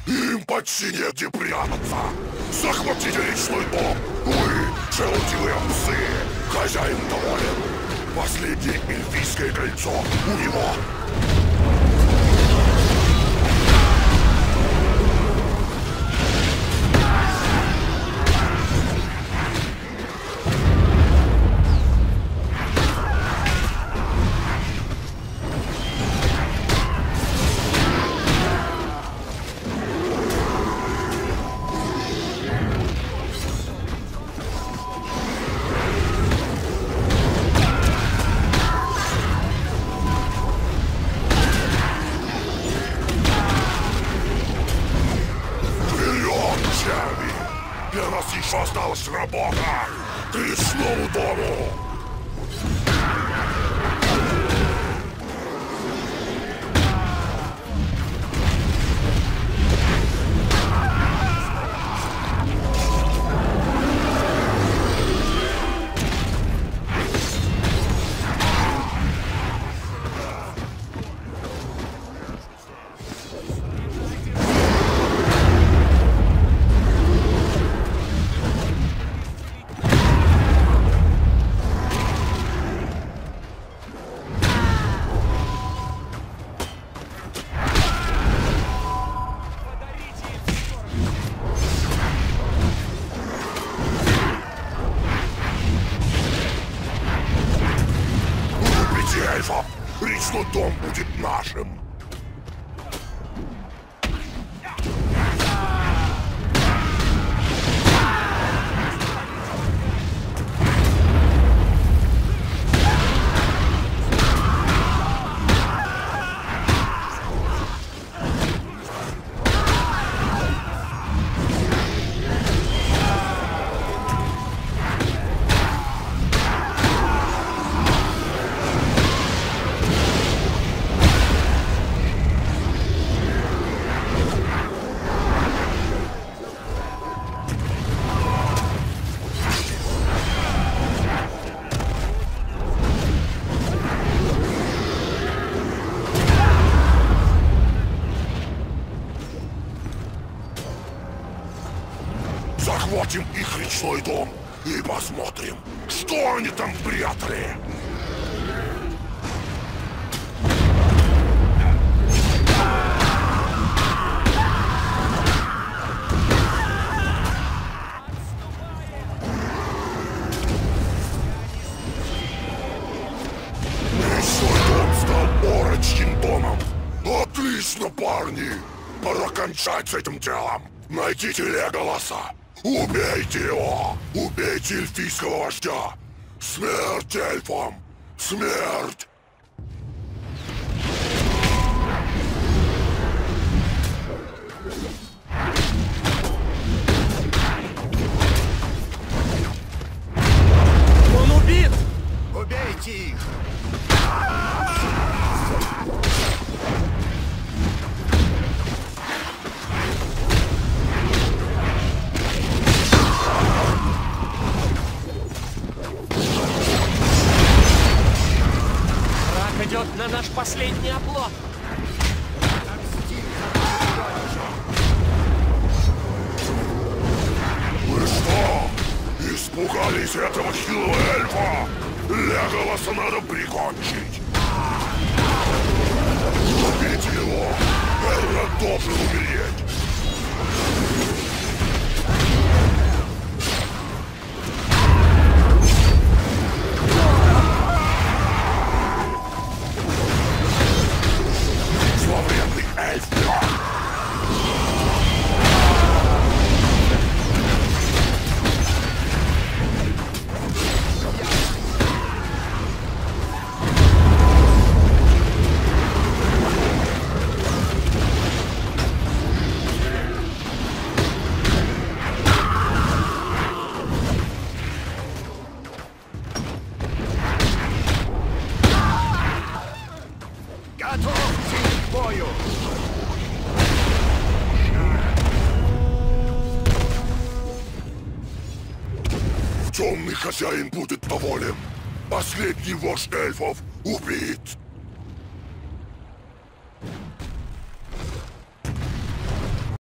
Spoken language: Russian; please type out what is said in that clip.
Им почти негде прятаться. Захватите личный дом. Вы, желтивые псы. Хозяин доволен. Последнее эльфийское кольцо у него. Для нас еще осталась работа! К лесному дому! Эльфов! Личный дом будет нашим! Захватим их личной дом и посмотрим, что они там прятали. Личной дом стал орочьим домом. Отлично, парни! Пора кончать с этим делом. Найдите Леголаса. Убейте его! Убейте эльфийского вождя! Смерть эльфам! Смерть! Он убит! Убейте их! Идет на наш последний оплот. Вы что? Испугались этого хилого эльфа? Леголаса надо прикончить. Убейте его! Элрод должен умереть! Темный хозяин будет доволен. Последний вождь эльфов убит.